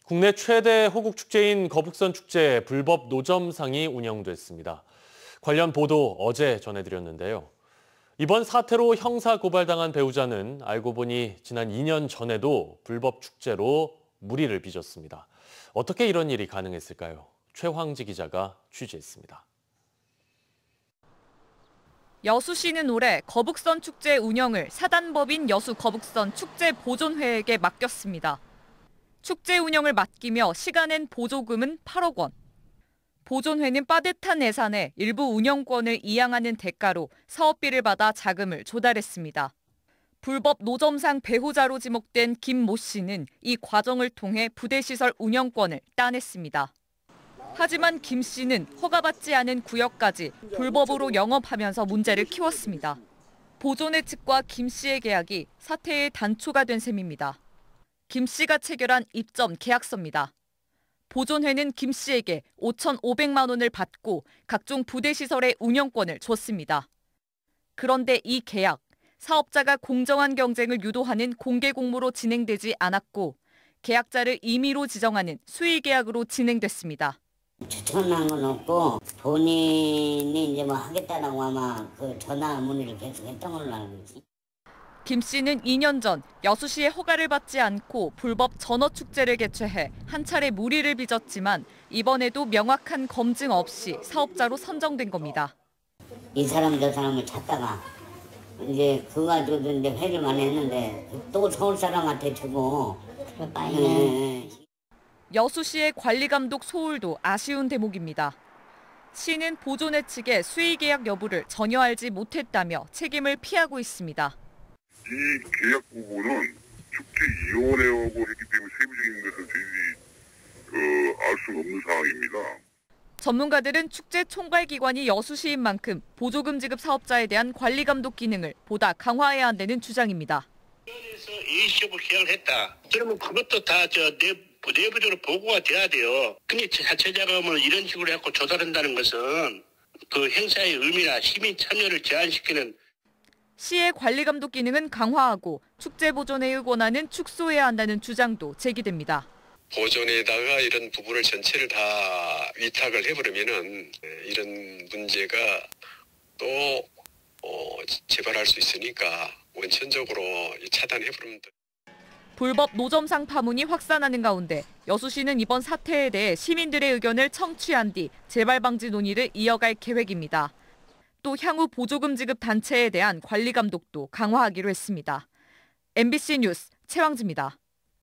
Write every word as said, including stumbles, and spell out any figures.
국내 최대 호국 축제인 거북선 축제 불법 노점상이 운영됐습니다. 관련 보도 어제 전해드렸는데요. 이번 사태로 형사 고발당한 배우자는 알고 보니 지난 이 년 전에도 불법 축제로 물의를 빚었습니다. 어떻게 이런 일이 가능했을까요? 최황지 기자가 취재했습니다. 여수시는 올해 거북선 축제 운영을 사단법인 여수 거북선 축제 보존회에게 맡겼습니다. 축제 운영을 맡기며 시간엔 보조금은 팔억 원. 보존회는 빠듯한 예산에 일부 운영권을 이양하는 대가로 사업비를 받아 자금을 조달했습니다. 불법 노점상 배후자로 지목된 김 모 씨는 이 과정을 통해 부대시설 운영권을 따냈습니다. 하지만 김 씨는 허가받지 않은 구역까지 불법으로 영업하면서 문제를 키웠습니다. 보존회 측과 김 씨의 계약이 사태의 단초가 된 셈입니다. 김 씨가 체결한 입점 계약서입니다. 보존회는 김 씨에게 오천오백만 원을 받고 각종 부대시설의 운영권을 줬습니다. 그런데 이 계약, 사업자가 공정한 경쟁을 유도하는 공개 공모로 진행되지 않았고 계약자를 임의로 지정하는 수의 계약으로 진행됐습니다. 추천한 건 없고 본인이 이제 뭐 하겠다라고 아마 그 전화 문의를 계속 했던 걸로 알고 있지. 김 씨는 이 년 전 여수시의 허가를 받지 않고 불법 전어축제를 개최해 한 차례 물의를 빚었지만 이번에도 명확한 검증 없이 사업자로 선정된 겁니다. 이 사람 저 사람을 찾다가 이제 그거 가지고 이제 회를 많이 했는데 또 서울 사람한테 주고. 네. 여수시의 관리감독 소홀도 아쉬운 대목입니다. 시는 보존회 측의 수의 계약 여부를 전혀 알지 못했다며 책임을 피하고 있습니다. 이 계약 부분은 축제위원회하고 했기 때문에 세부적인 것은 저희들이 알 수 없는 상황입니다. 전문가들은 축제 총괄기관이 여수시인 만큼 보조금 지급 사업자에 대한 관리 감독 기능을 보다 강화해야 한다는 주장입니다. 그래서 에이씨오브 계약을 했다. 그러면 그것도 다 저 내부적으로 보고가 돼야 돼요. 근데 자체 자금을 이런 식으로 해갖고 조달한다는 것은 그 행사의 의미나 시민 참여를 제한시키는. 시의 관리 감독 기능은 강화하고 축제 보존회의 권한은 축소해야 한다는 주장도 제기됩니다. 보존에다가 이런 부분을 전체를 다 위탁을 해버리면은 이런 문제가 또 어, 재발할 수 있으니까 원천적으로 차단해버리면 돼. 불법 노점상 파문이 확산하는 가운데 여수시는 이번 사태에 대해 시민들의 의견을 청취한 뒤 재발 방지 논의를 이어갈 계획입니다. 또 향후 보조금 지급 단체에 대한 관리 감독도 강화하기로 했습니다. 엠비씨 뉴스 최황지입니다.